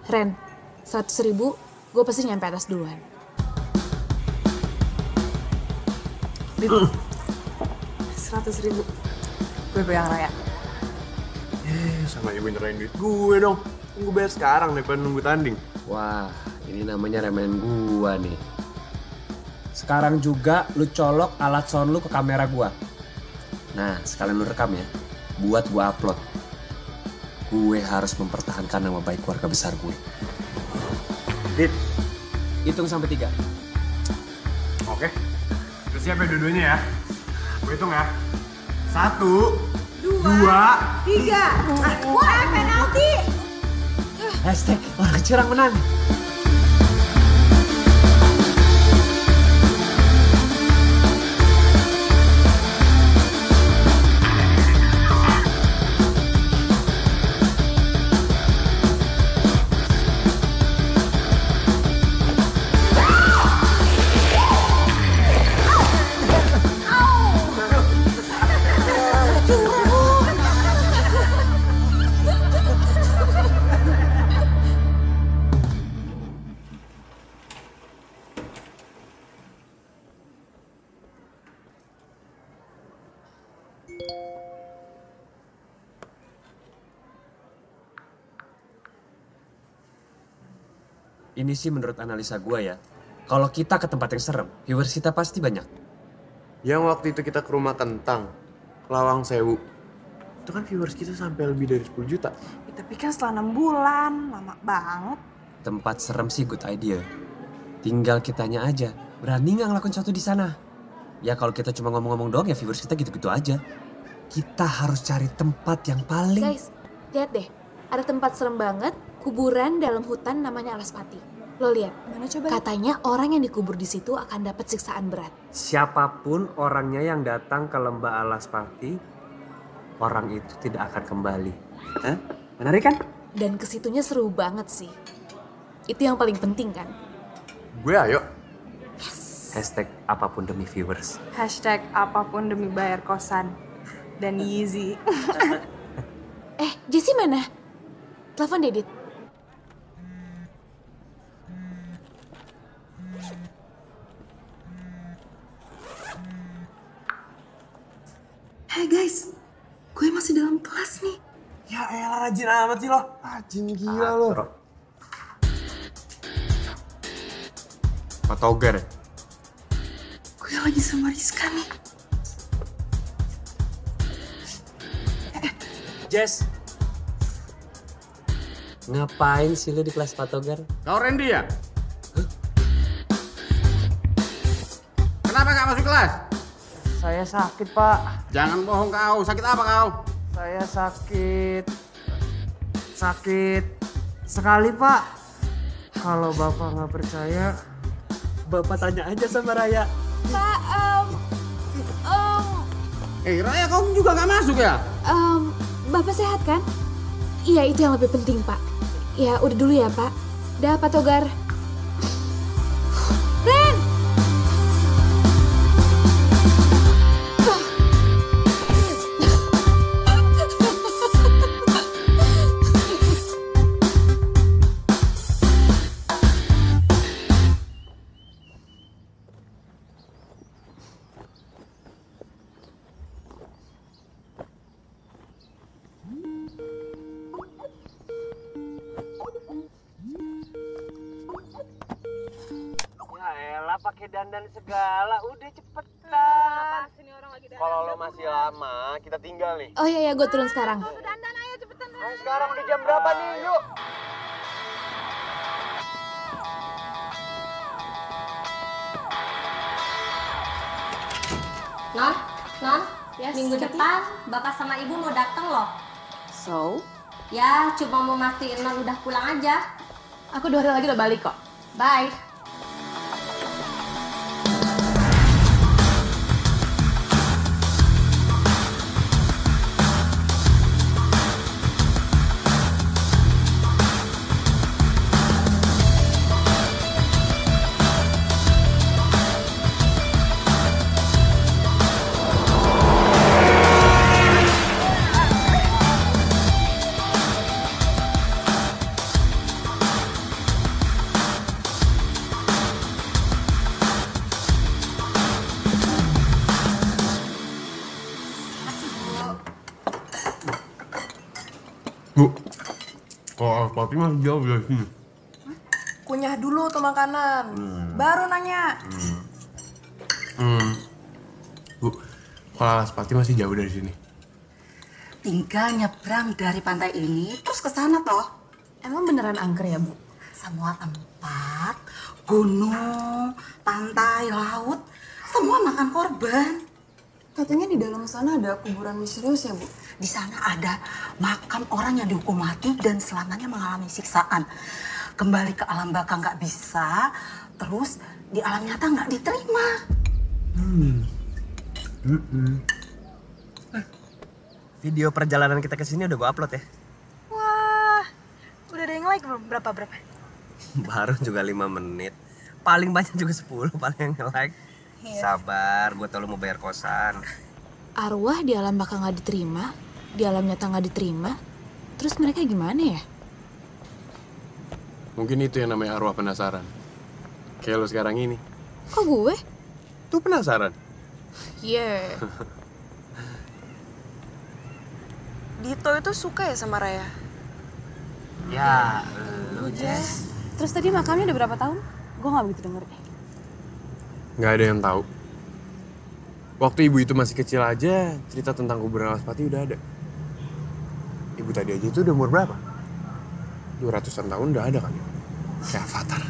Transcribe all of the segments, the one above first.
Ren, 100.000 gue pasti nyampe atas duluan. 100.000 gue pegang Raya. Sama ibu nyerahin duit gue dong. Gue bayar sekarang daripada nunggu tanding. Wah, ini namanya remen gua nih. Sekarang juga lu colok alat sound lu ke kamera gua. Nah, sekalian lu rekam ya. Buat gua upload. Gue harus mempertahankan nama baik keluarga besar gue. Dit, Hitung sampai 3. oke. Udah siap ya dua-duanya ya? Gue hitung ya. 1, 2, 3. Wah, penalti. Hashtag orang curang menang. Ini sih menurut analisa gue ya. Kalau kita ke tempat yang serem, viewers kita pasti banyak. yang waktu itu kita ke rumah Kentang, ke Lawang Sewu. Itu kan viewers kita sampai lebih dari 10 juta. Ya, tapi kan setelah 6 bulan, lama banget. Tempat serem sih good idea. Tinggal kitanya aja. Berani nggak ngelakuin sesuatu di sana? Ya kalau kita cuma ngomong-ngomong doang ya viewers kita gitu-gitu aja. Kita harus cari tempat yang paling... Guys, lihat deh. Ada tempat serem banget, kuburan dalam hutan namanya Alaspati. Lo lihat, Mana coba? katanya orang yang dikubur di situ akan dapat siksaan berat. Siapapun orangnya yang datang ke Lembah Alaspati, orang itu tidak akan kembali. Hah? Menarik kan? Dan kesitunya seru banget sih. Itu yang paling penting kan? Gue ayo. Hashtag apapun demi viewers. Hashtag apapun demi bayar kosan. Dan Yeezy. Jessie mana? Telepon Dedit. Hey guys, gue masih dalam kelas nih. Ya elah, rajin amat sih lo. Rajin gila lo. Pak Togar ya? Gue lagi sama Rizka nih. Jess. Ngapain sih lu di kelas Pak Togar? Kau Randy ya? Kenapa gak masuk kelas? Saya sakit, Pak. Jangan bohong kau. Sakit apa kau? Saya sakit. Sakit sekali, Pak. Kalau Bapak nggak percaya, Bapak tanya aja sama Raya. Pak, Raya kau juga gak masuk ya? Bapak sehat kan? Iya, itu yang lebih penting, Pak. Ya, udah dulu ya, Pak. Dah, Pak Togar. Ren! Ya elah pakai dandan segala, udah cepetan. Kalau lo masih lama, kita tinggal nih. Oh iya, gue turun sekarang. Ayo sekarang udah jam berapa nih? Yuk. Non, Yes, minggu Kati? depan Bapak sama Ibu mau datang loh. So, Ya, cuma mau mastiin Non udah pulang aja. Aku 2 hari lagi udah balik kok. Bye. Alas Pati masih jauh dari sini. Kunyah dulu tuh makanan. Baru nanya. Bu, kalau Alas Pati masih jauh dari sini. Tinggal nyebrang dari pantai ini terus ke sana toh. Emang beneran angker ya, Bu? Semua tempat, gunung, pantai, laut, semua makan korban. Katanya di dalam sana ada kuburan misterius ya, Bu? Di sana ada makam orang yang dihukum mati dan selamanya mengalami siksaan. Kembali ke alam baka nggak bisa, terus di alam nyata nggak diterima. Video perjalanan kita ke sini udah gue upload ya. Wah, udah ada yang like belum? Berapa? Baru juga 5 menit. Paling banyak juga 10 paling yang nge-like. Sabar, gue tau lu mau bayar kosan. Arwah di alam baka nggak diterima, di alam nyata nggak diterima. Terus mereka gimana ya? Mungkin itu yang namanya arwah penasaran. Kayak lo sekarang ini. Kok gue? Tuh penasaran. Yeah. Dito itu suka ya sama Raya? Ya, lu Jess. Terus tadi makamnya udah berapa tahun? Gue nggak begitu denger deh. Nggak ada yang tahu. Waktu ibu itu masih kecil aja, cerita tentang kuburan Alas Pati udah ada. Ibu tadi aja itu udah umur berapa? 200-an tahun udah ada kan? Kayak Avatar.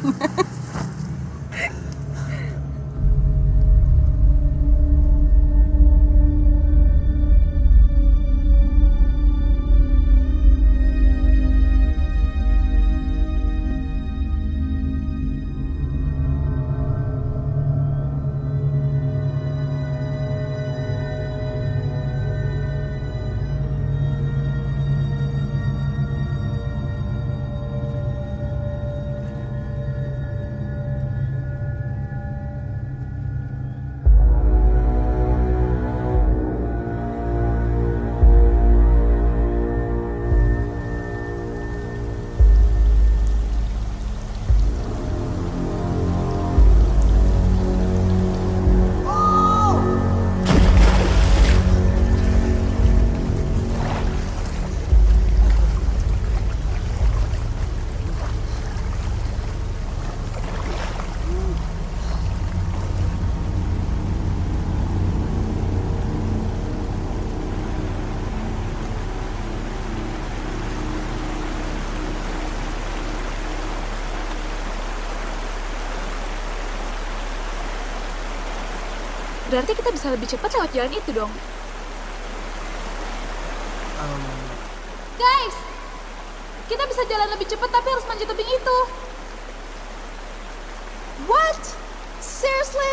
Berarti kita bisa lebih cepat lewat jalan itu dong. Guys, kita bisa jalan lebih cepat tapi harus manjat tebing itu. What? Seriously?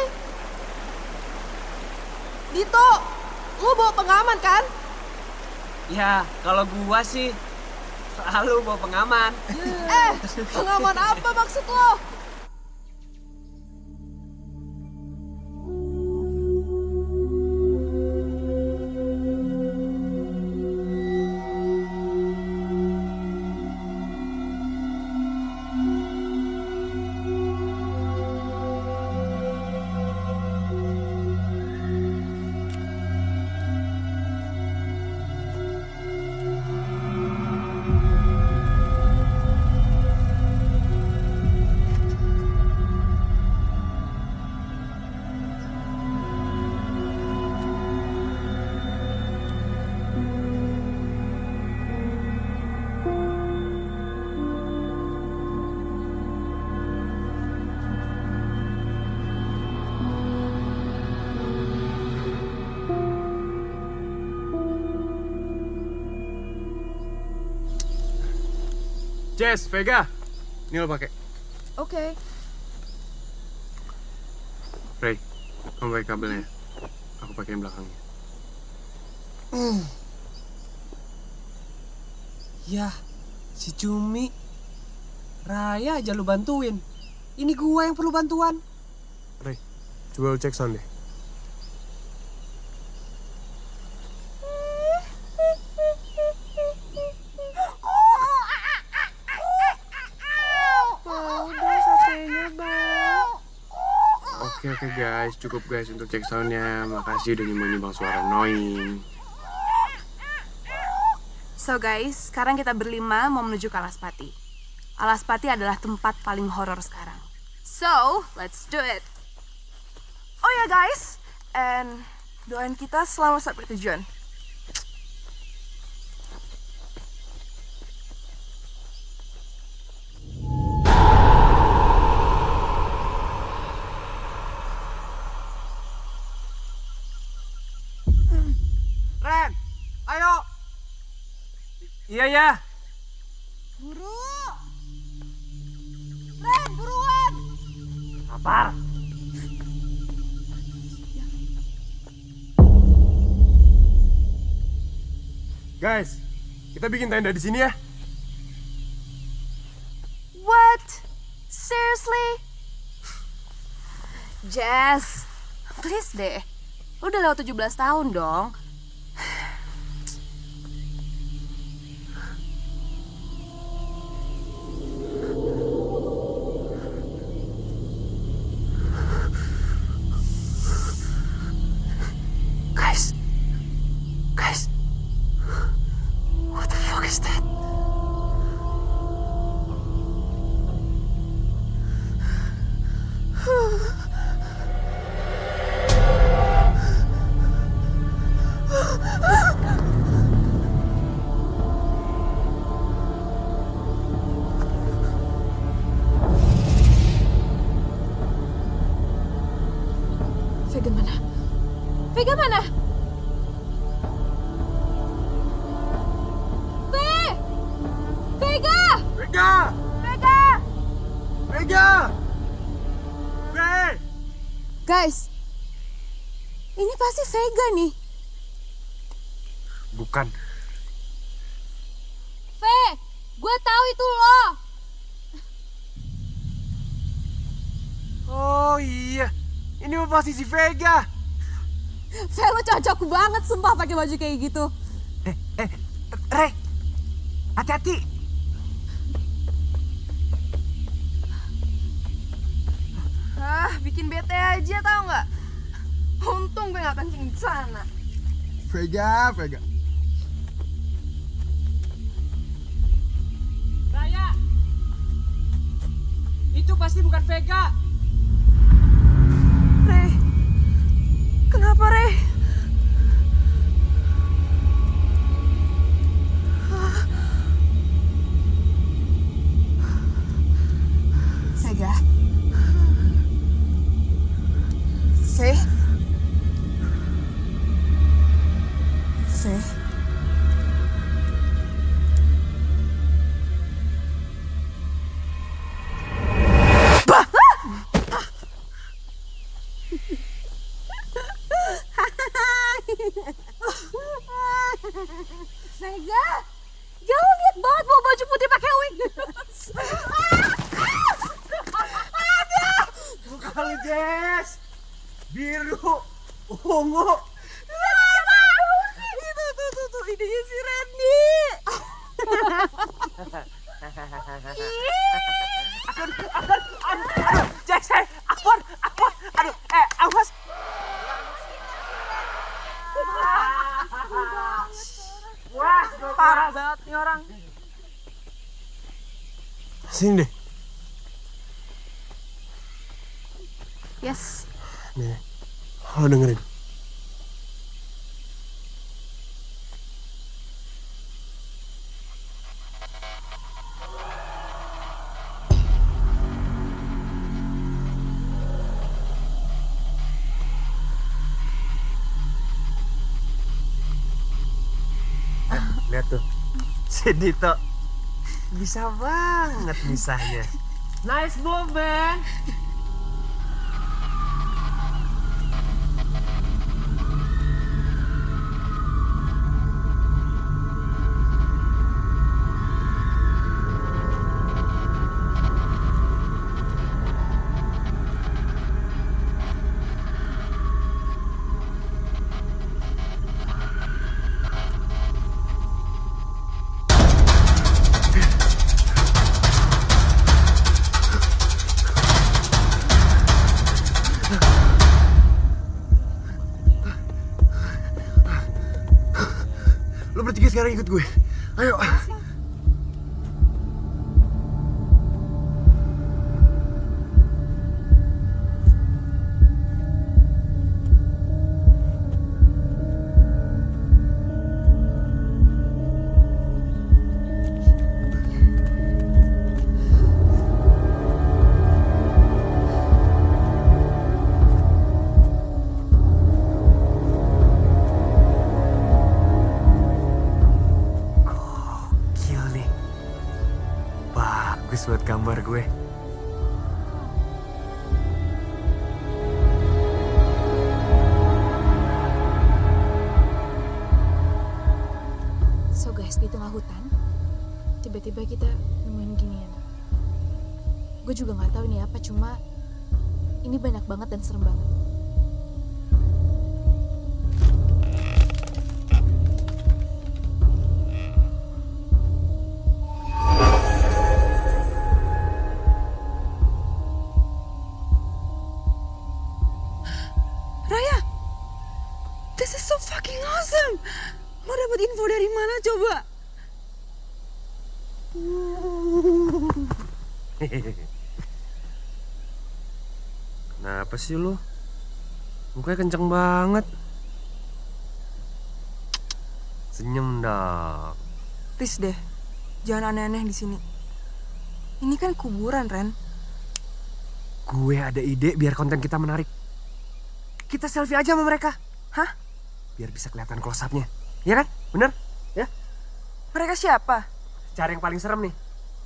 Dito, lo bawa pengaman kan? Ya, kalau gua sih selalu bawa pengaman. Pengaman apa maksud lo? Jess, Vega, ini lo pakai. Oke. Ray, kamu pakai kabelnya. Aku pakai yang belakangnya. Yah, si Cumi. Raya aja lu bantuin. Ini gua yang perlu bantuan. Ray, coba lo cek sound deh. Oke guys, cukup guys untuk cek soundnya. Makasih udah nyumbang suara annoying. So guys, sekarang kita berlima mau menuju ke Alaspati. Alaspati adalah tempat paling horor sekarang. So, let's do it. Oh ya guys, and doain kita selamat sampai tujuan. Ren, ayo. Iya ya. Buru! Ren, buruan! Sabar. Guys, kita bikin tenda di sini ya. What? Seriously? Jess, please deh. Lu udah lewat 17 tahun dong. Guys. What the fuck is that? Vega mana? Vega mana? Vega! Vega! Vega! Vega! Vega! Guys, ini pasti Vega nih. Bukan. Ve, gue tahu itu lo. Oh iya, ini mah pasti si Vega. Ve, lo cocok banget sumpah pakai baju kayak gitu. Re, hati-hati. Bikin bete aja tau nggak? Untung gue nggak kencing di sana. Vega. Raya, itu pasti bukan Vega. Rey, kenapa Rey? Vega. Ve. Vega, ya lo liat banget bawa baju putih pakai wig. Bukan lu, Jess. Biru, ungu. Itu idenya si Randy. Aduh, Jess, ampun. Aduh, awas. Wah, Parah banget nih orang. Sini deh. Yes. Nih, lo dengerin. Lihat tuh, si Dito bisa banget misahnya. Nice move, man. Lo bertiga sekarang ikut gue. Ayo. Buat gambar gue. So guys, di tengah hutan, tiba-tiba kita nemuin ginian. Gue juga nggak tahu ini apa, cuma ini banyak banget dan serem banget. Lo dapet info dari mana coba? Kenapa sih lu? Mukanya kenceng banget. Senyum dong. Please deh, jangan aneh-aneh di sini. Ini kan kuburan, Ren. Gue ada ide biar konten kita menarik. Kita selfie aja sama mereka. Hah? Biar bisa kelihatan close up-nya. Iya kan? Bener? Ya? Mereka siapa? Cari yang paling serem nih.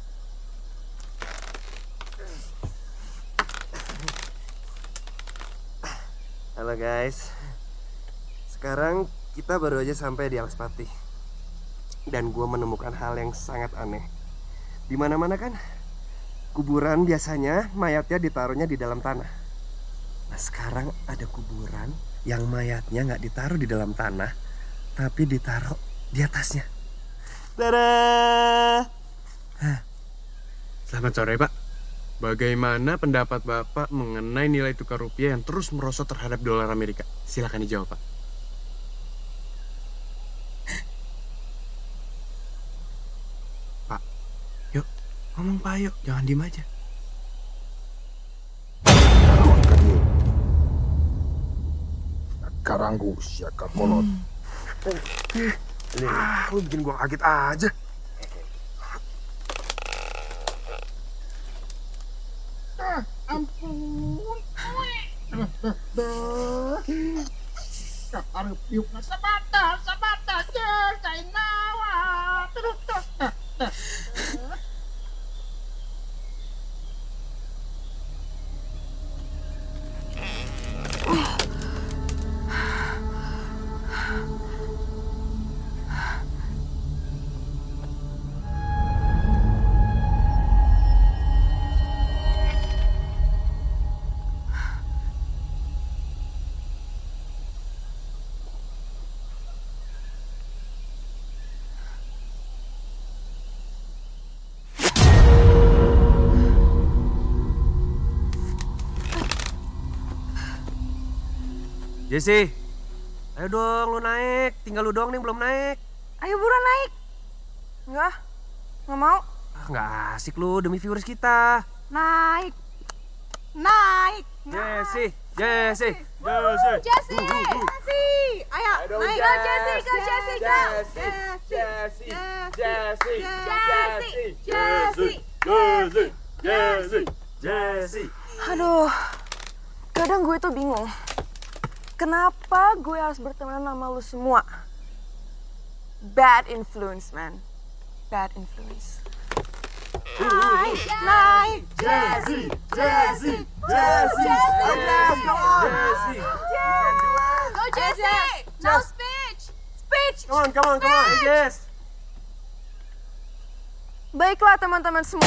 Halo guys. Sekarang kita baru aja sampai di Alaspati. Dan gue menemukan hal yang sangat aneh. Di mana-mana kan kuburan biasanya mayatnya ditaruhnya di dalam tanah. Nah sekarang ada kuburan yang mayatnya nggak ditaruh di dalam tanah, tapi ditaruh di atasnya. Dadah. Selamat sore, Pak. Bagaimana pendapat Bapak mengenai nilai tukar rupiah yang terus merosot terhadap dolar Amerika? Silakan dijawab, Pak. Pak, yuk ngomong Pak, yuk. Jangan diem aja. Karangusya kakolot. Lu bikin gua kaget aja. Ampun. Arep yuk sabata cai nawa. Jesse, ayo dong lu naik. Tinggal lu doang nih belum naik. Ayo buruan naik. Enggak mau. Nggak asik lu demi viewers kita. Naik. Jesse. Ayo, naik. Jesse. Aduh, kadang gue tuh bingung. Kenapa gue harus berteman sama lu semua? Bad influence, man. Bad influence. Naik. Jesse. Go Jesse! No speech! Come on, Jess. Baiklah teman-teman semua.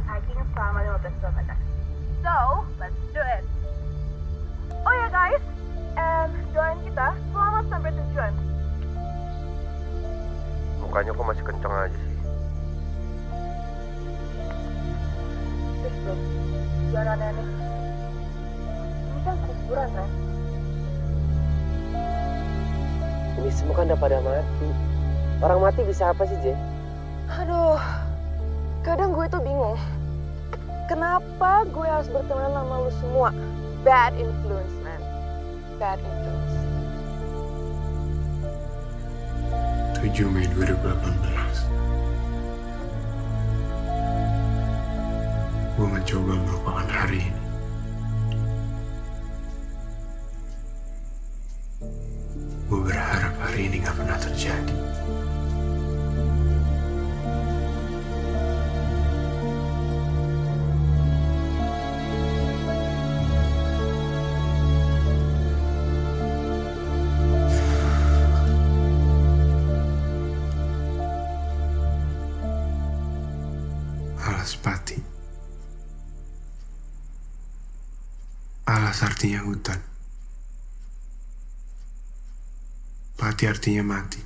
hiking selama 15 km. So, let's do it. Oh ya guys, and doain kita selamat sampai tujuan. Mukanya kok masih kenceng aja sih. Terus bro, jangan aneh-aneh. Ini kan kuburan kan? Ini semua kan udah pada mati. Orang mati bisa apa sih, Jay? Aduh, kadang gue tuh bingung. Kenapa gue harus berteman sama lu semua? Bad influence, man. Bad influence. 7 Mei 2018. Gue mencoba melupakan hari ini. Gue berharap hari ini gak pernah terjadi. Alaspati. Alas artinya hutan. Pati artinya mati.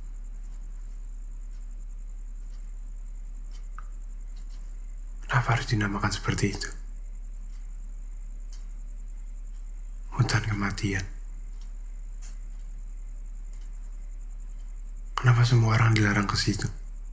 Kenapa harus dinamakan seperti itu? Hutan kematian. Kenapa semua orang dilarang ke situ?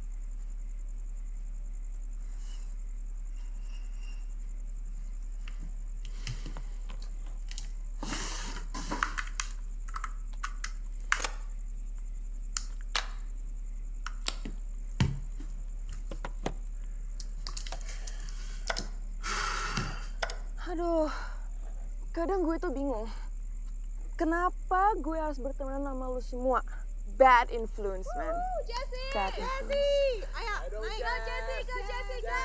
Aduh, kadang gue tuh bingung. Kenapa gue harus berteman sama lu semua? Bad influence, man. Bad influence. Ayo, naik go Jessie, go Jessie, go.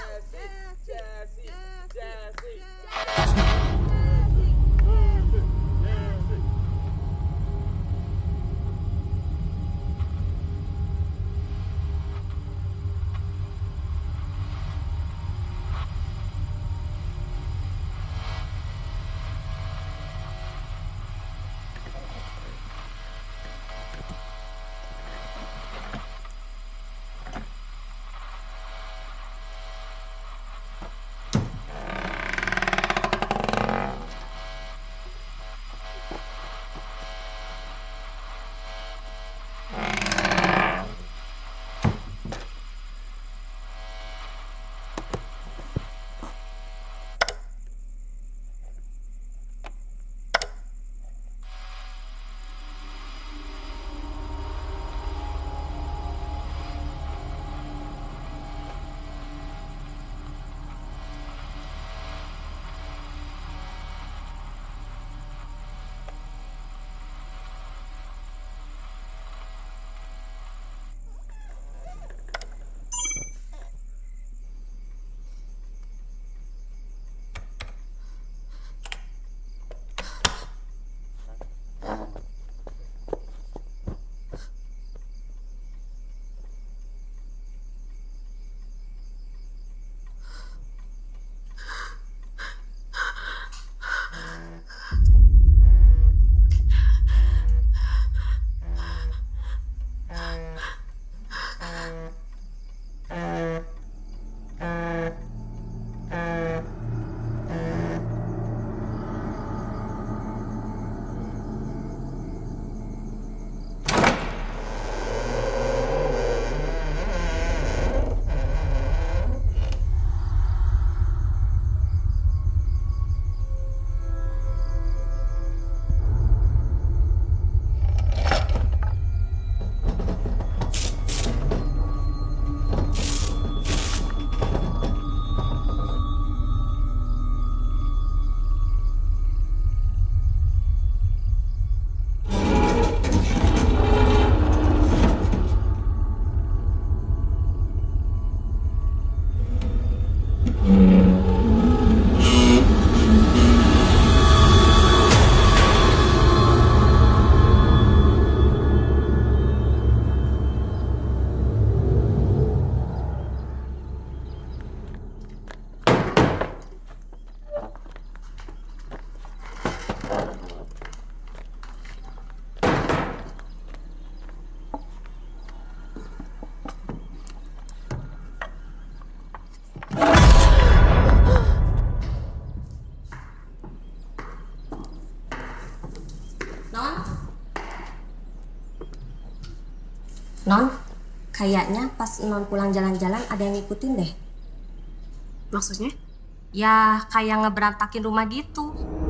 Kayaknya pas Non pulang jalan-jalan ada yang ngikutin deh. Maksudnya? Ya kayak ngeberantakin rumah gitu.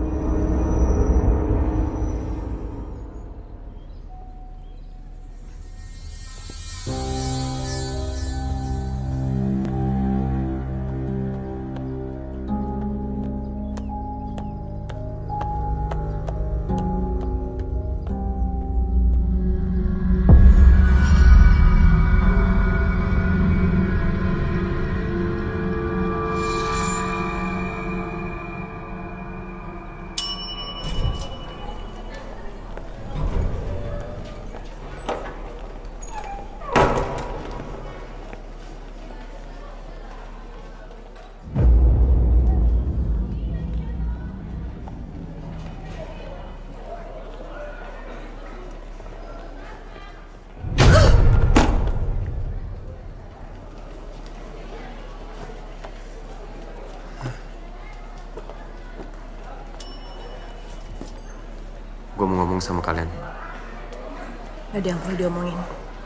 Gue mau ngomong sama kalian. Ada yang perlu diomongin.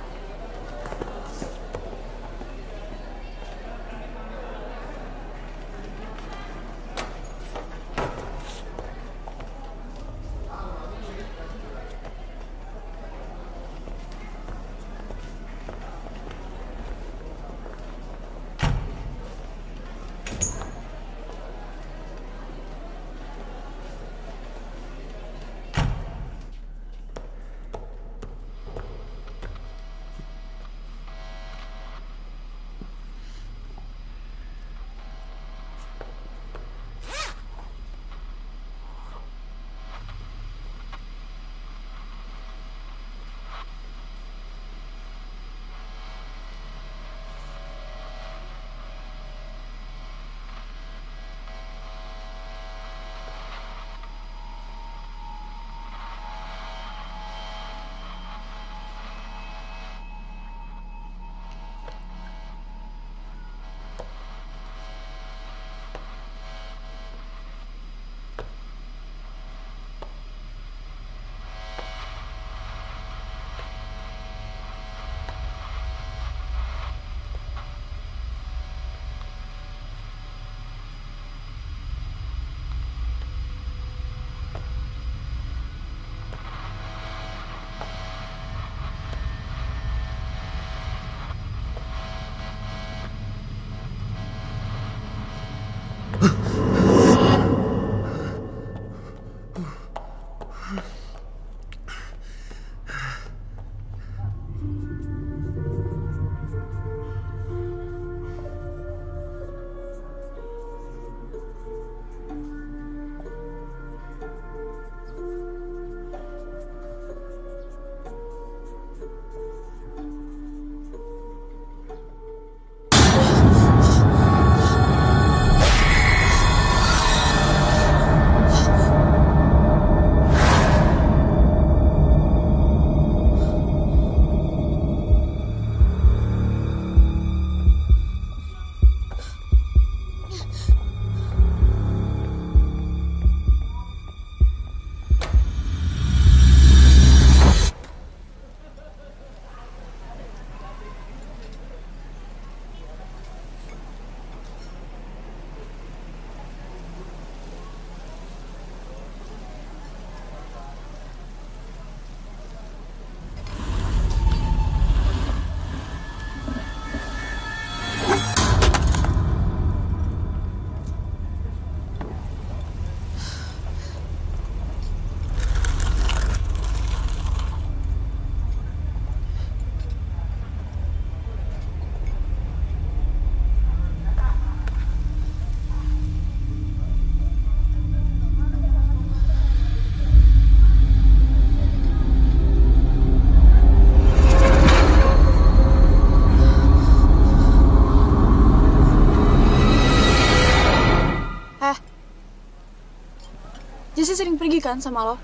Jesse sering pergi kan sama lo?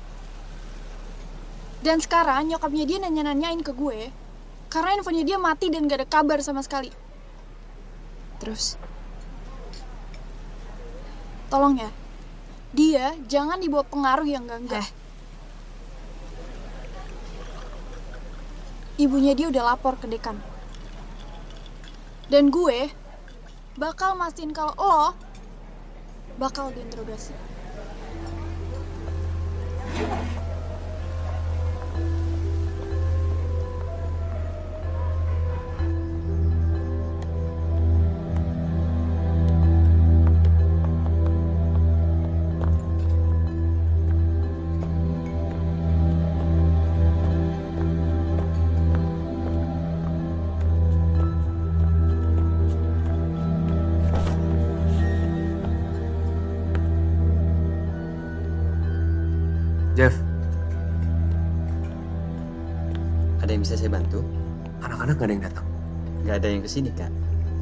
Dan sekarang nyokapnya dia nanya-nanyain ke gue karena handphonenya dia mati dan gak ada kabar sama sekali. Terus? Tolong ya, dia jangan dibawa pengaruh yang enggak. Ibunya dia udah lapor ke dekan. Dan gue bakal mastiin kalau lo bakal diinterogasi. Jeff, Ada yang bisa saya bantu? anak-anak gak ada yang datang. Gak ada yang kesini, Kak.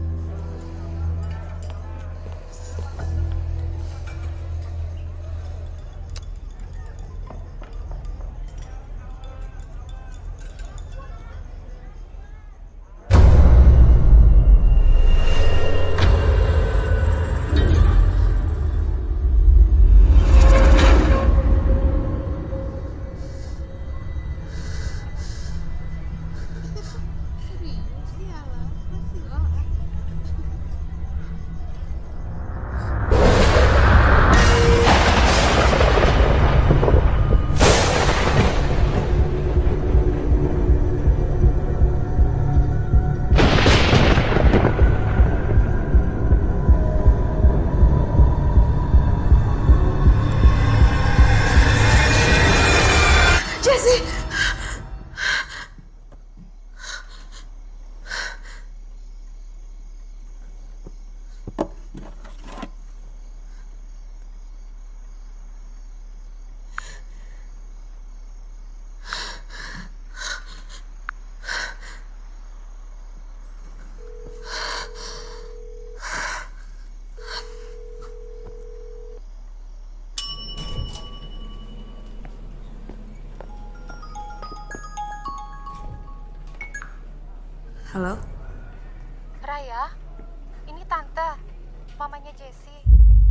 Halo? Raya, ini Tante, mamanya Jessie.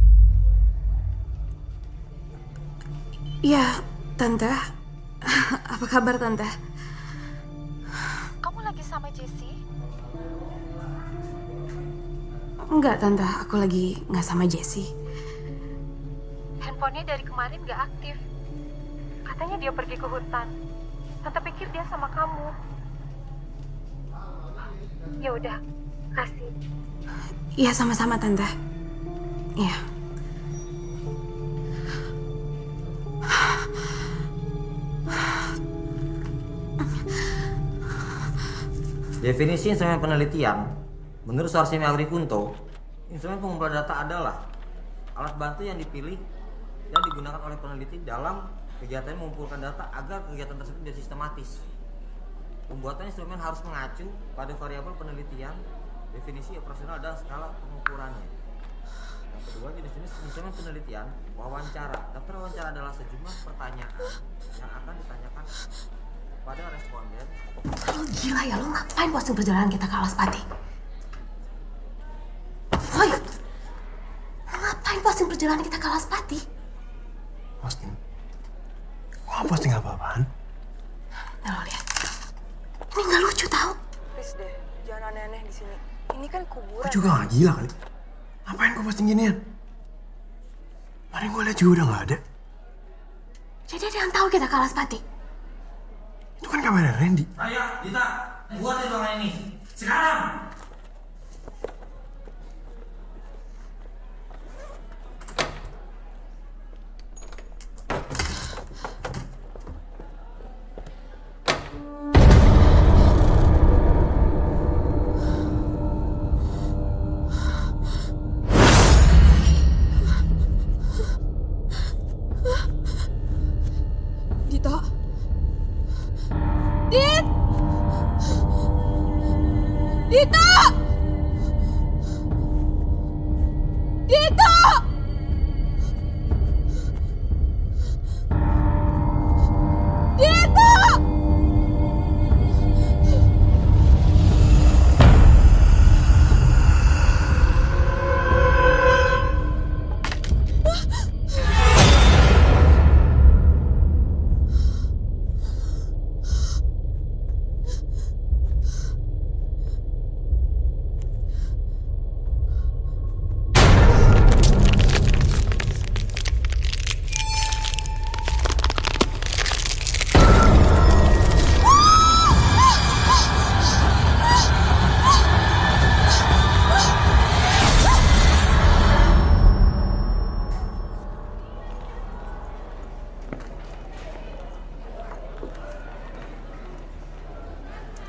Iya, Tante. Apa kabar, Tante? Kamu lagi sama Jessie? Enggak, Tante. Aku lagi nggak sama Jessie. Handphonenya dari kemarin nggak aktif. Katanya dia pergi ke hutan. Tante pikir dia sama kamu. Ya udah, kasih. Iya, sama-sama, Tante. Iya. Definisi instrumen penelitian, menurut Sarsi Agrikunto, instrumen pengumpulan data adalah alat bantu yang dipilih dan digunakan oleh peneliti dalam kegiatan mengumpulkan data agar kegiatan tersebut menjadi sistematis. Pembuatan instrumen harus mengacu pada variabel penelitian, definisi operasional dan skala pengukurannya. Yang kedua, jenis instrumen penelitian, wawancara. Daftar wawancara adalah sejumlah pertanyaan yang akan ditanyakan pada responden. Lo gila ya, lo ngapain posting perjalanan kita ke Alaspati? Woi, lo ngapain posting perjalanan kita ke Alaspati? Posting? Gua posting apa-apaan? Nah, lo lihat. Ini nggak lucu tau? Please deh, jangan aneh-aneh di sini. Ini kan kuburan. Gue juga gak gila kali. Ngapain gue posting ginian? Kemarin gue liat juga udah gak ada. Jadi ada yang tahu kita ke Alaspati? Itu kan kamera Randy. Raya, Dita, buat di ruangan ini. Sekarang! Dita. Dit! Dita!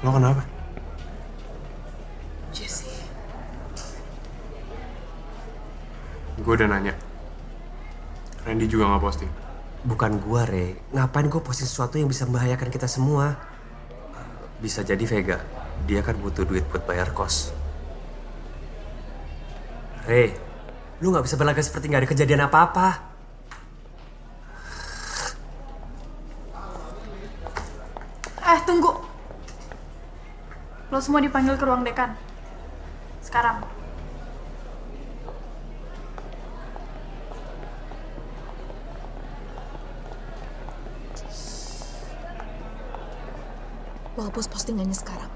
Lo kenapa? Jesse. Gue udah nanya. Randy juga nggak posting. Bukan gua, Re. Ngapain gue posting sesuatu yang bisa membahayakan kita semua? Bisa jadi Vega. Dia kan butuh duit buat bayar kos. Re, lu nggak bisa berlagak seperti nggak ada kejadian apa-apa. Tunggu. Lo semua dipanggil ke ruang dekan. Sekarang. Lo hapus postingannya sekarang.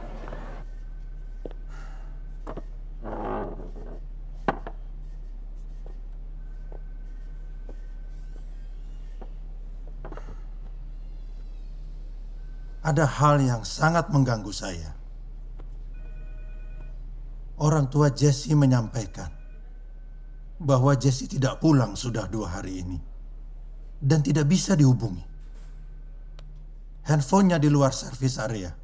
Ada hal yang sangat mengganggu saya. Orang tua Jesse menyampaikan bahwa Jesse tidak pulang sudah 2 hari ini dan tidak bisa dihubungi. Handphonenya di luar servis area.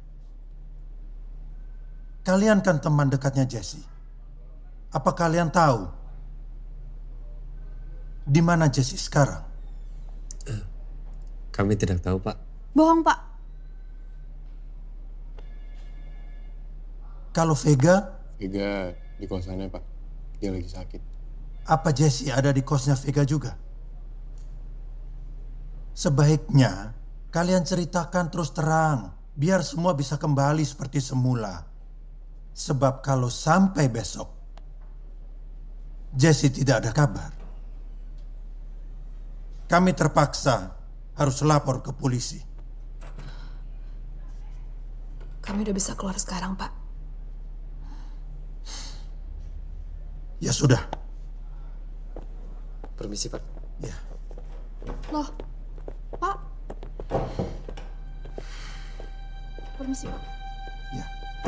Kalian kan teman dekatnya Jesse. Apa kalian tahu di mana Jesse sekarang? Kami tidak tahu, Pak. Bohong, Pak. Kalau Vega? Vega di kosannya, Pak. Dia lagi sakit. Apa Jesse ada di kosnya Vega juga? Sebaiknya kalian ceritakan terus terang, biar semua bisa kembali seperti semula. Sebab kalau sampai besok Jesse tidak ada kabar, kami terpaksa harus lapor ke polisi. Kami udah bisa keluar sekarang, Pak. Ya sudah. Permisi, Pak. Ya. Loh, Pak. Permisi, Pak. Ya.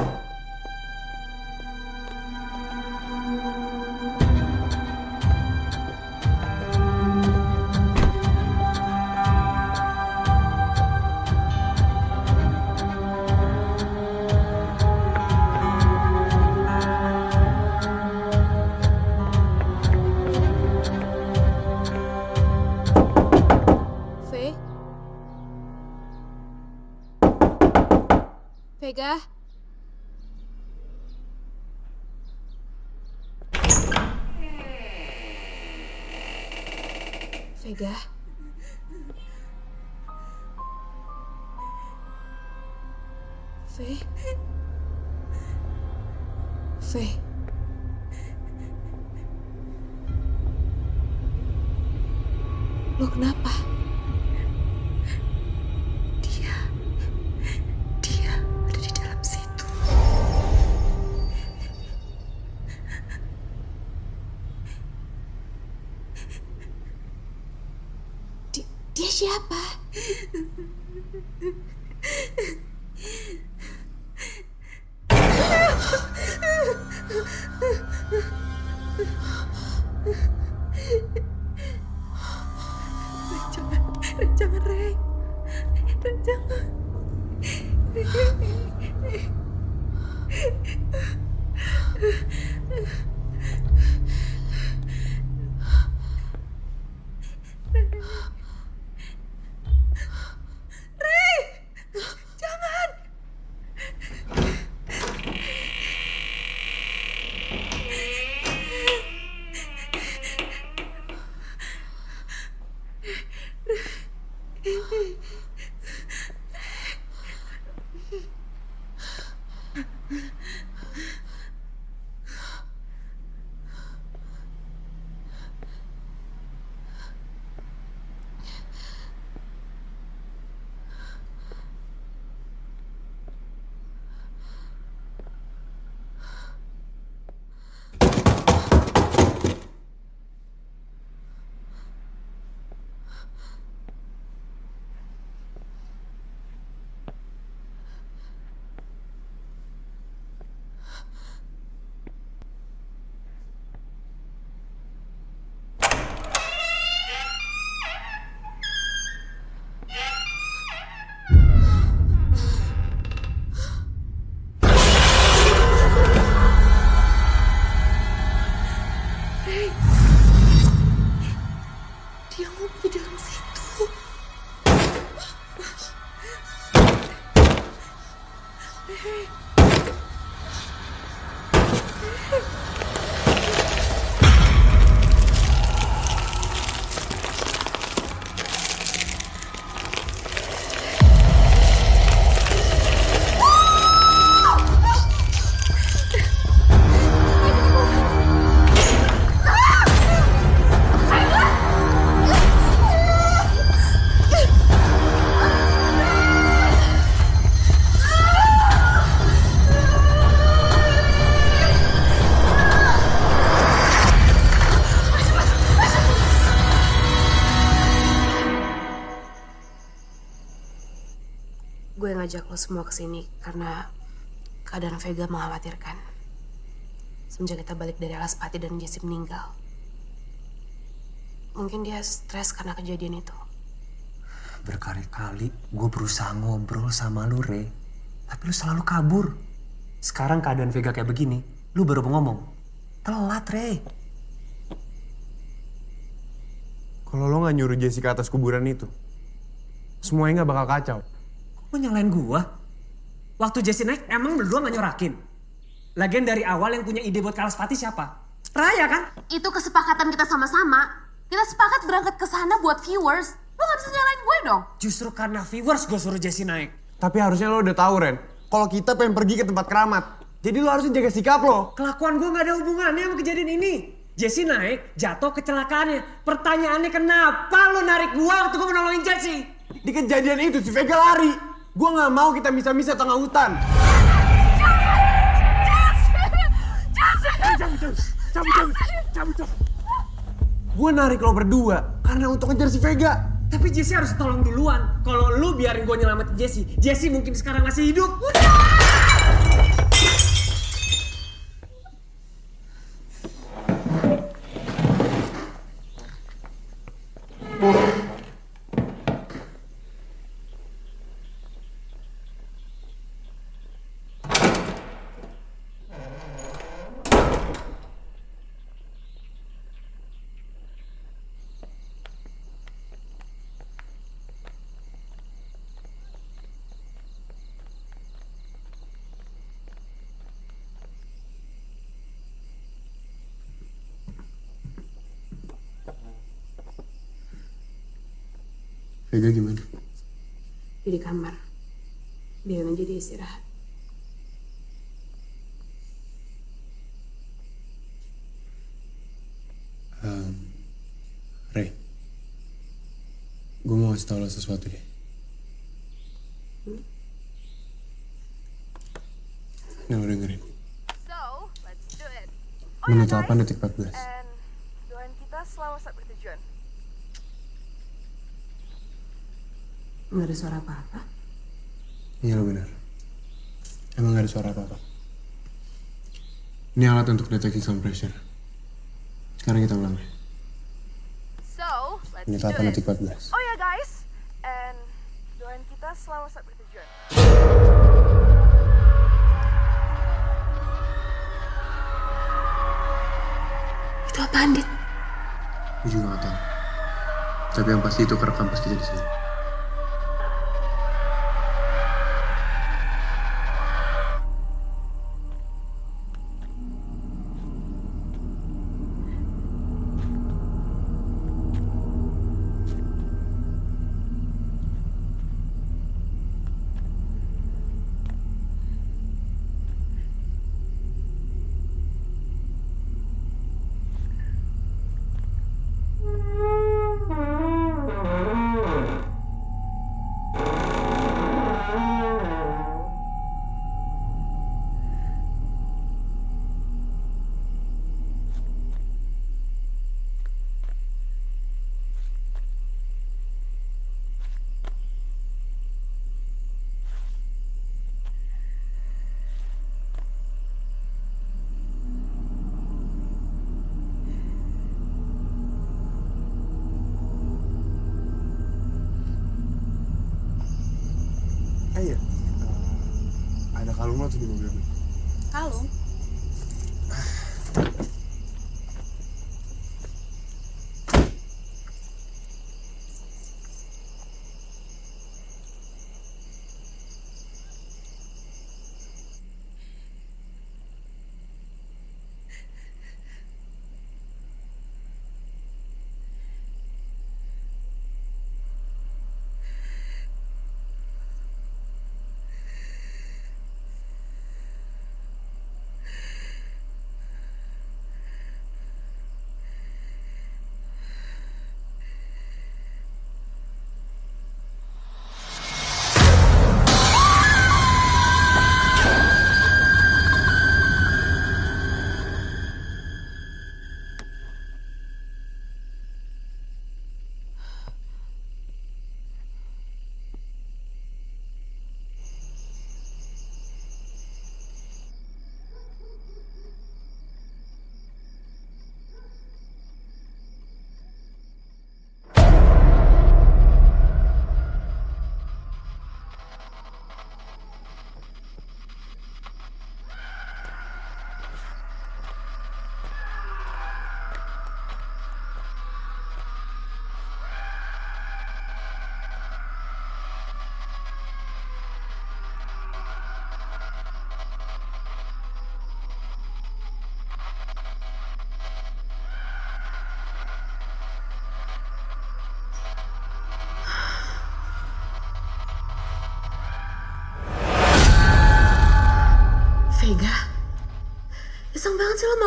Vega? Vega? Ve? Lo kenapa? Dia ada di dalam situ. Dia siapa? Jangan, Rey. Jangan. Rey, jangan. ngajak lo semua kesini karena keadaan Vega mengkhawatirkan. Semenjak kita balik dari Alaspati dan Jesse meninggal. Mungkin dia stres karena kejadian itu. Berkali-kali gue berusaha ngobrol sama lu, Re. Tapi lu selalu kabur. Sekarang keadaan Vega kayak begini, lu baru mau ngomong. Telat, Re. Kalau lo nggak nyuruh Jesse ke atas kuburan itu, semuanya nggak bakal kacau. Kok nyalain gua? Waktu Jesse naik, emang berdua nggak nyorakin? Lagian dari awal yang punya ide buat ke Alaspati siapa? Raya kan? Itu kesepakatan kita sama-sama. Kita sepakat berangkat ke sana buat viewers. Lo gak bisa nyalain gue dong. Justru karena viewers gue suruh Jesse naik. Tapi harusnya lo udah tahu, Ren. Kalau kita pengen pergi ke tempat keramat. Jadi lo harusnya jaga sikap lo. Kelakuan gue gak ada hubungannya sama kejadian ini. Jesse naik, jatuh kecelakaannya. Pertanyaannya kenapa lo narik gue waktu gue menolongin Jesse? Di kejadian itu si Vega lari. Gue gak mau kita misa-misa tengah hutan. Cabut. Gue narik lo berdua karena untuk ngejar si Vega. Tapi Jesse harus tolong duluan. Kalau lu biarin gue nyelamatin Jesse, Jesse mungkin sekarang masih hidup. Vega gimana? Dia di kamar. Biarin aja dia istirahat. Ray, gue mau kasih tau lo sesuatu deh. Nah, lo dengerin. Menit 8 detik 14. Doain kita selamat saat bertujuan. Nggak ada suara apa-apa. Iya lo benar. Emang gak ada suara apa-apa. Ini alat untuk deteksi sound pressure. Sekarang kita ulang ya. Menit 8 detik 14. Oh ya guys, and doain kita selamat saat bertujuan. Itu apaan, Dit? Gue juga gak tahu. Tapi yang pasti itu kerekam pas kita di sini. Iya. Ada kalung lo tuh di mobil gue. Kalung?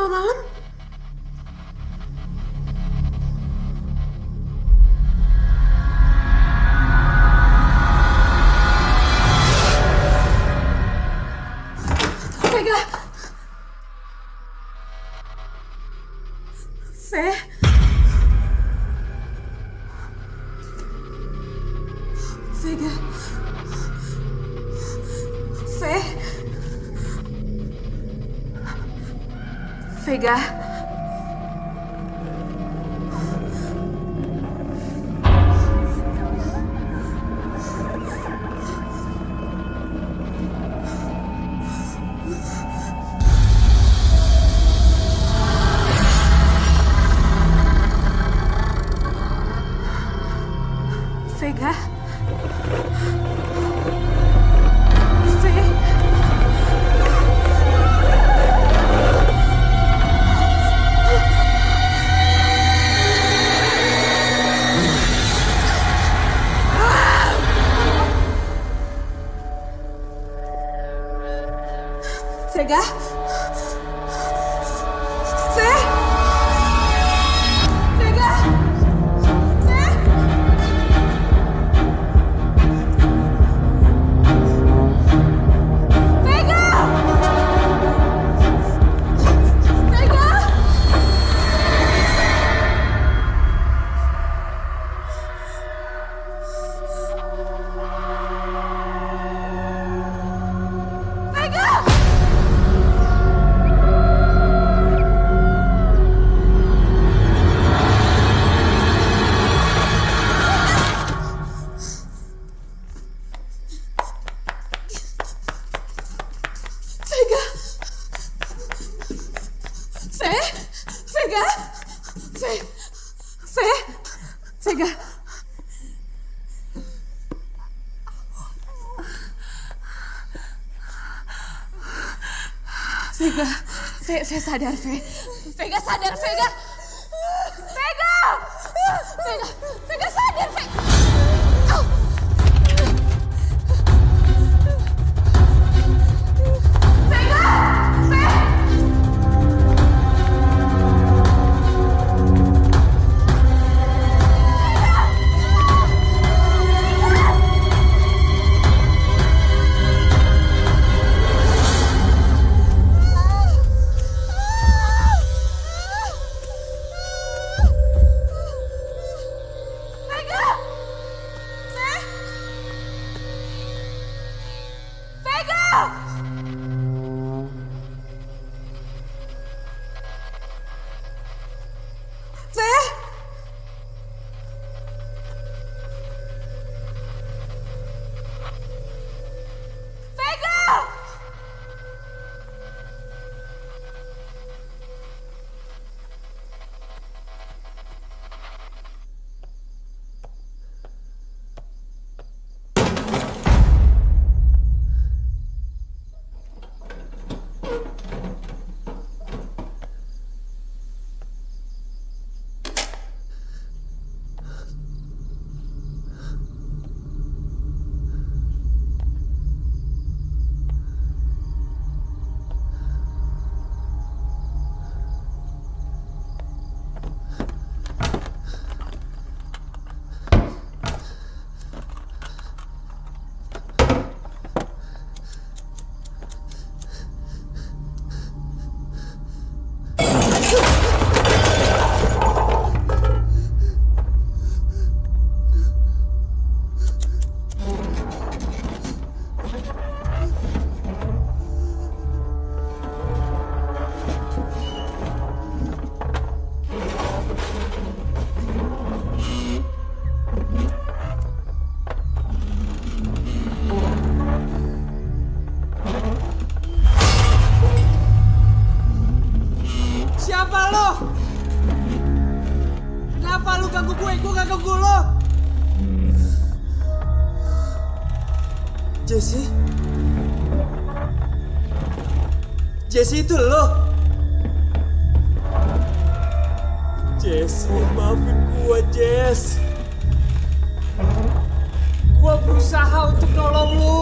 malam-malam? Vega! Vega! Vega! Vega? Vega? Vega sadar, Vega sadar, Vega! Vega! Vega sadar, Vega! Jesse itu lo? Jesse, maafin gua, Jess. Gua berusaha untuk nolong lu.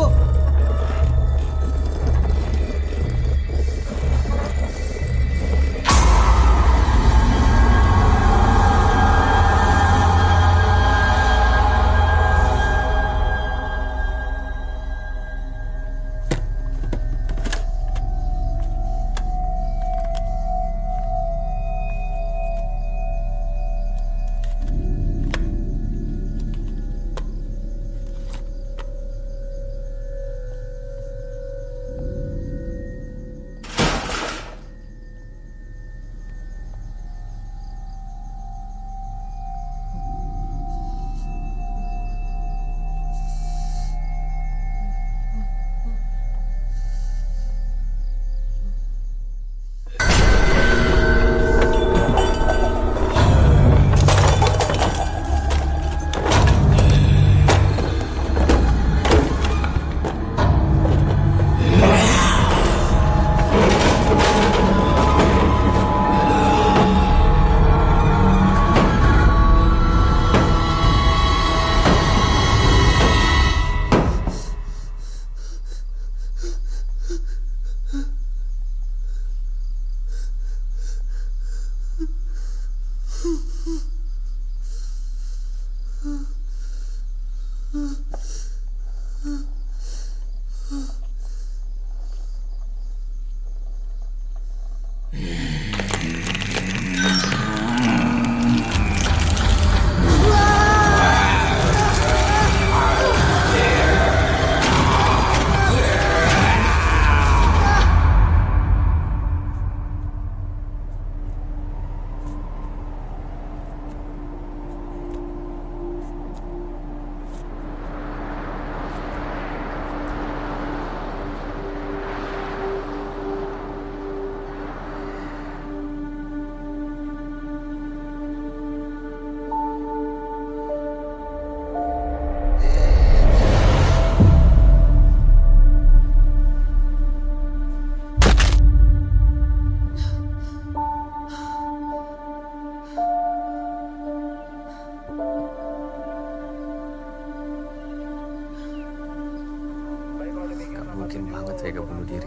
Vega bunuh diri.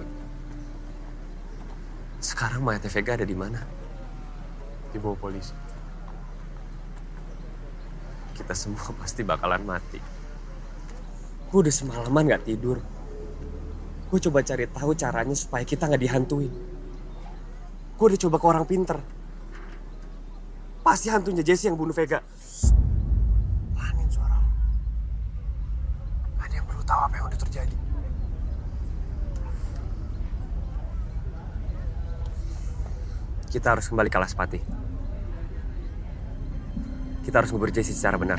Sekarang mayatnya Vega ada di mana? Dibawa polisi. Kita semua pasti bakalan mati. Gue udah semalaman gak tidur. Gue coba cari tahu caranya supaya kita gak dihantuin. Gue udah coba ke orang pinter. Pasti hantunya Jesse yang bunuh Vega. Lanin suara lo. Ada yang perlu tahu apa yang udah terjadi. Kita harus kembali ke Alaspati. Kita harus ngubur Jesse secara benar.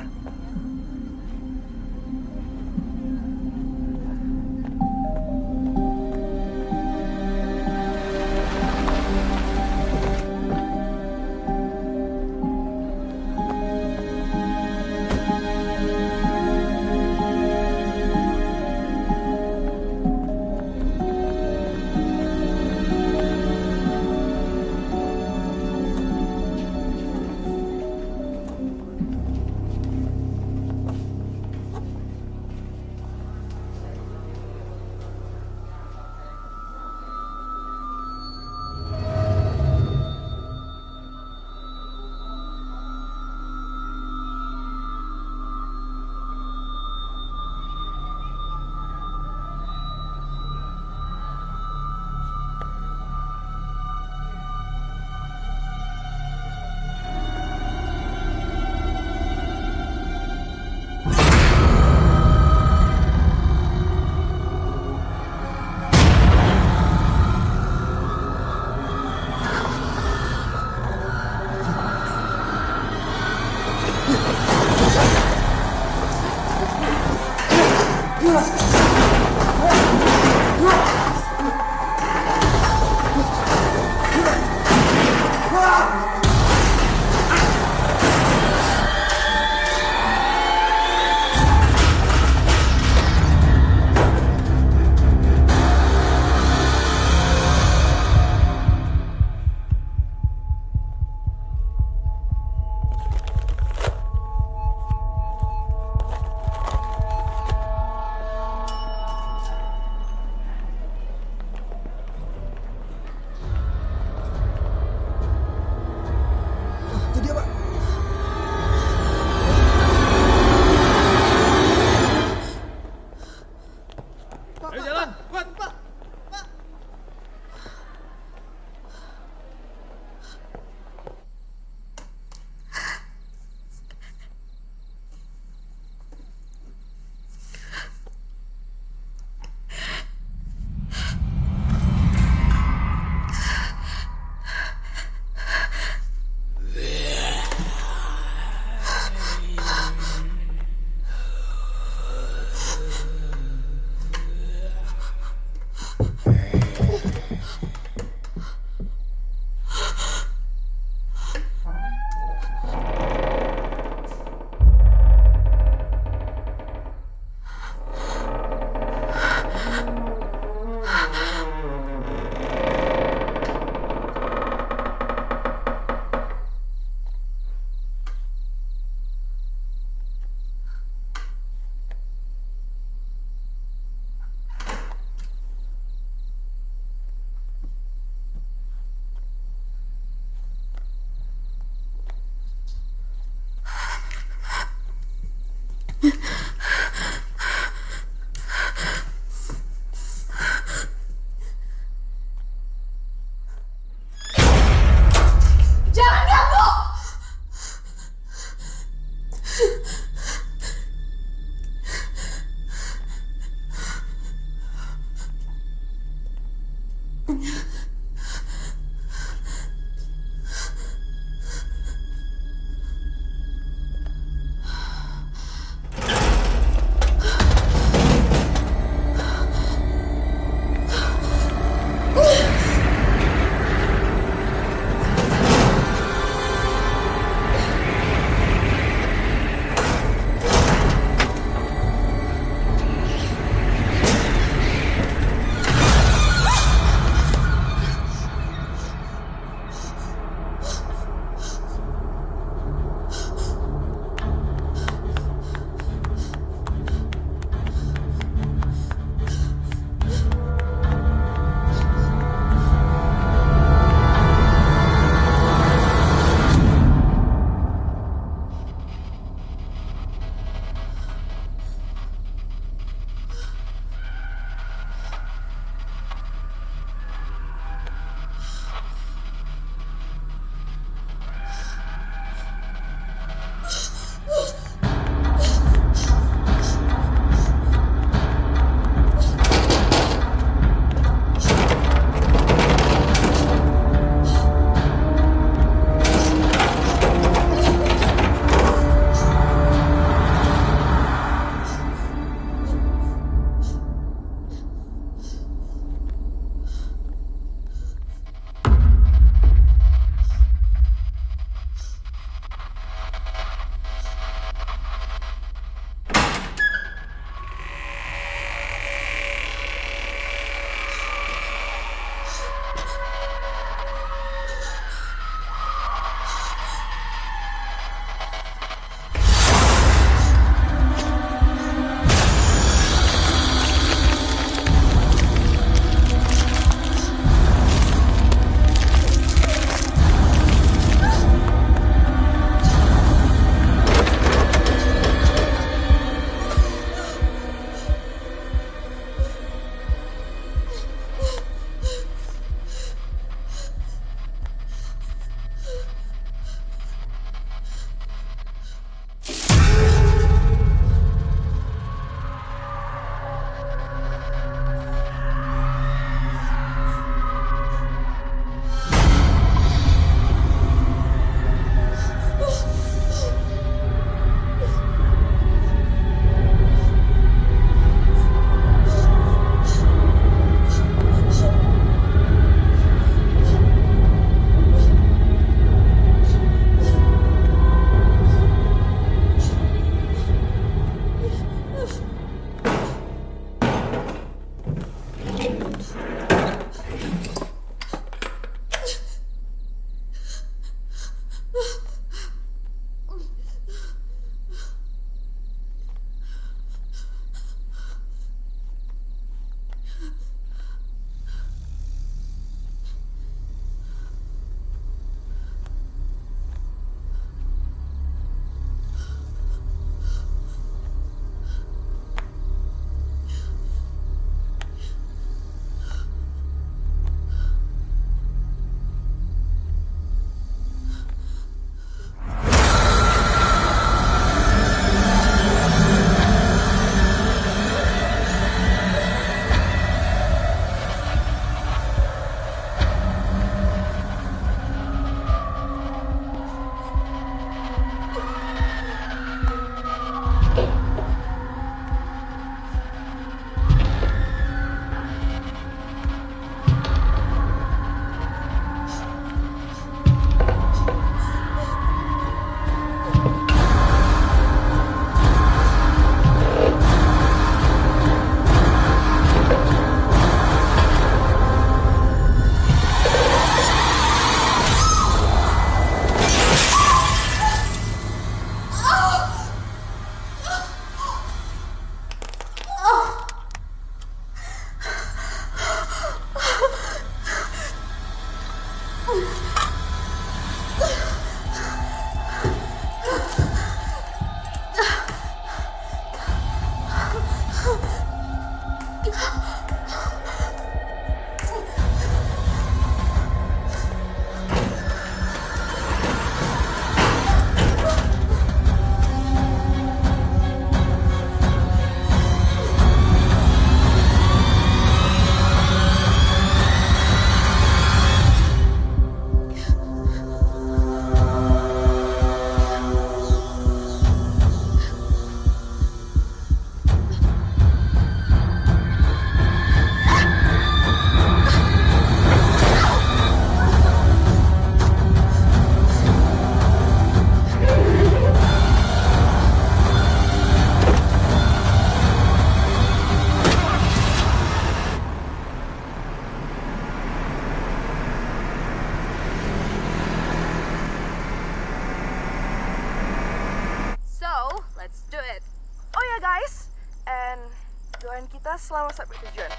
selamat sampai tujuan.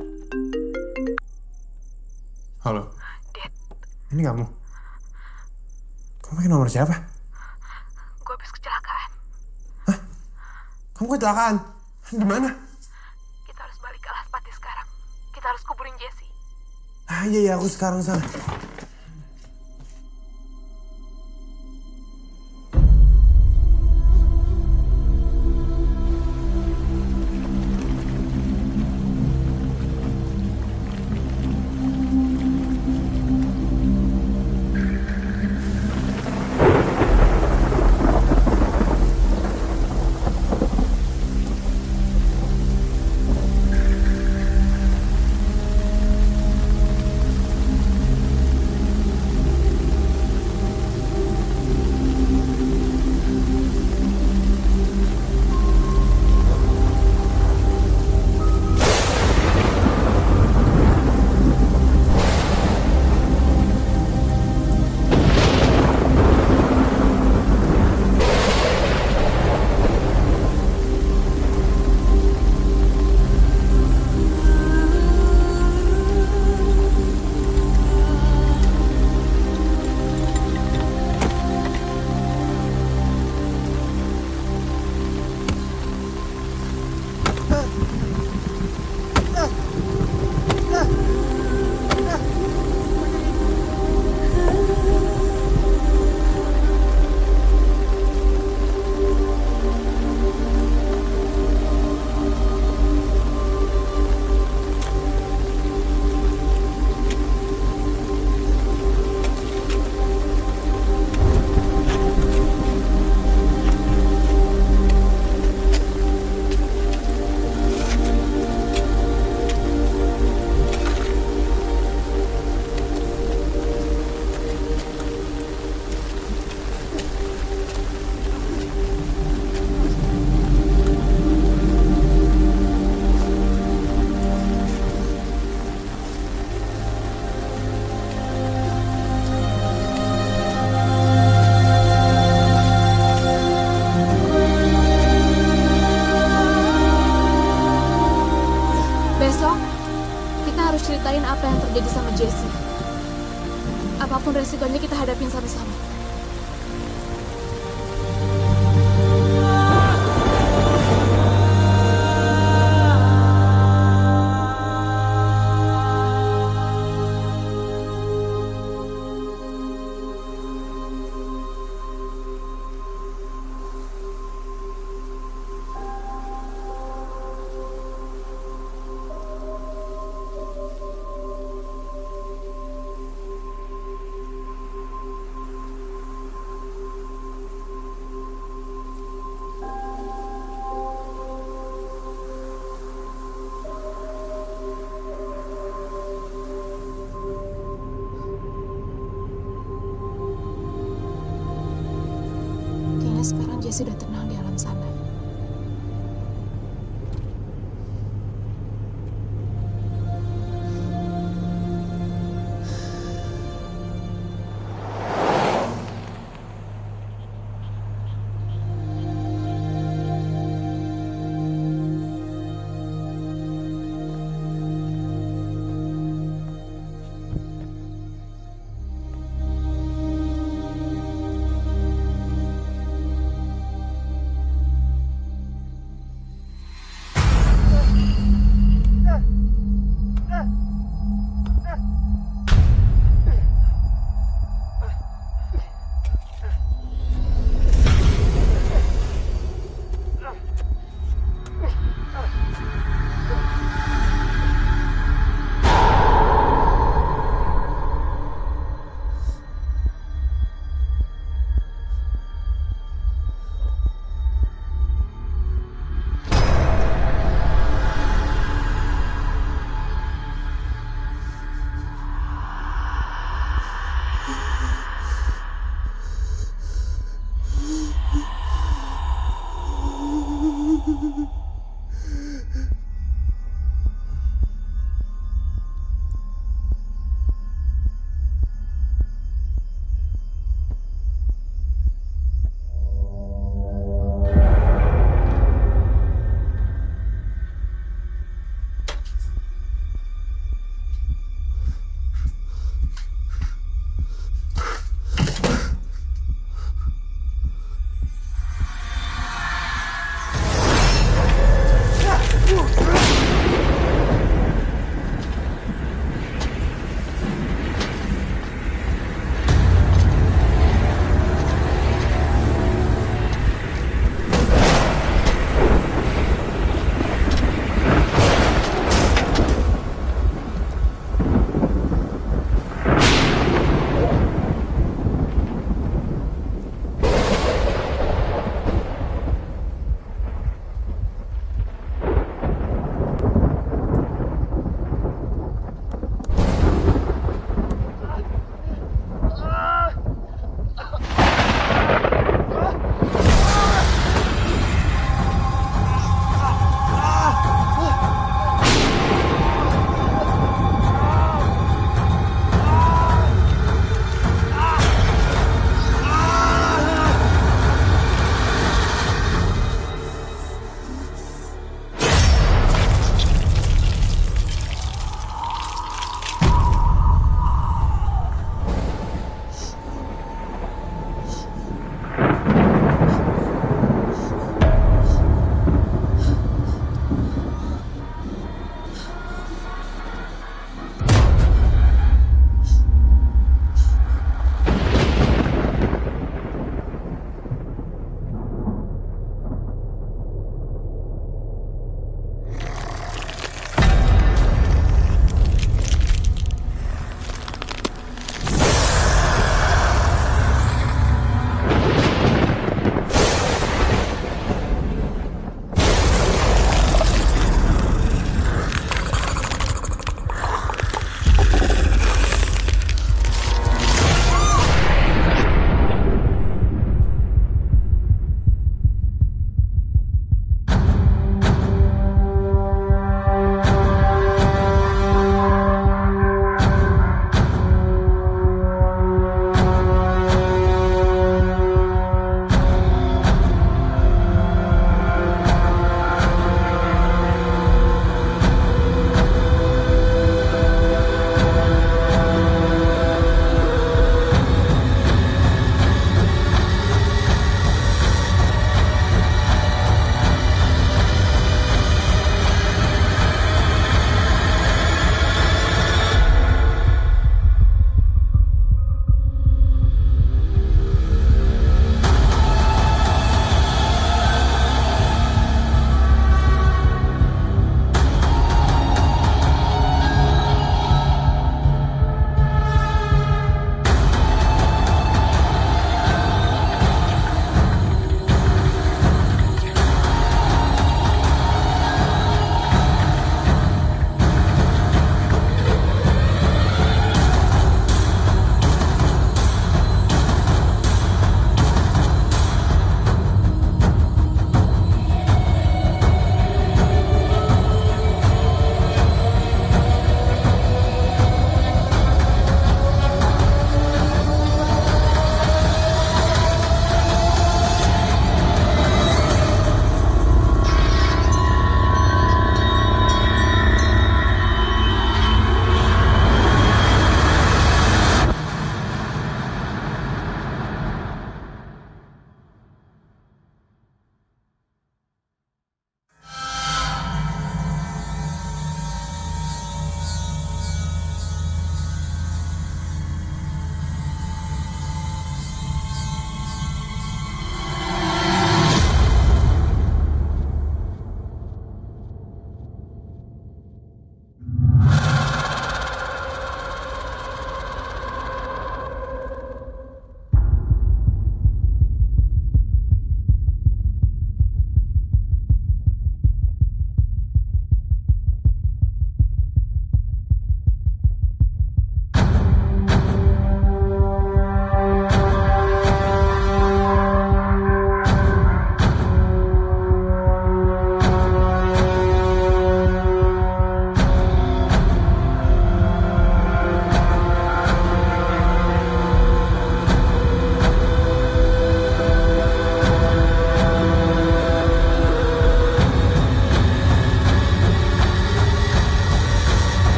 Halo. Ini kamu? pakai nomor siapa? Gue habis kecelakaan. Kamu kecelakaan? Di mana? Kita harus balik ke Alaspati sekarang. Kita harus kuburin Jesse. Iya, aku sekarang sana. ceritain apa yang terjadi sama Jesse. Apapun resikonya kita hadapin sama-sama. Sekarang Jesse udah tenang